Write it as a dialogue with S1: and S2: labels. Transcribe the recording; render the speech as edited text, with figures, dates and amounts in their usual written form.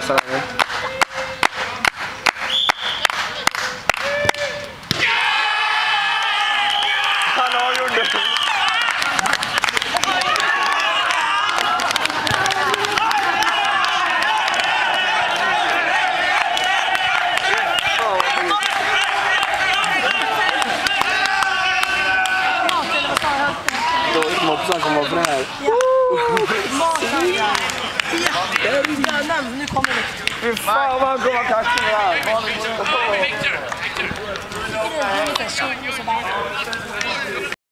S1: massa gånger. Han gjort det. Mopsan kommer upp det här.
S2: Nu kommer det.
S1: Fy fan vad han kommer kaxen där.
S2: Det är lite så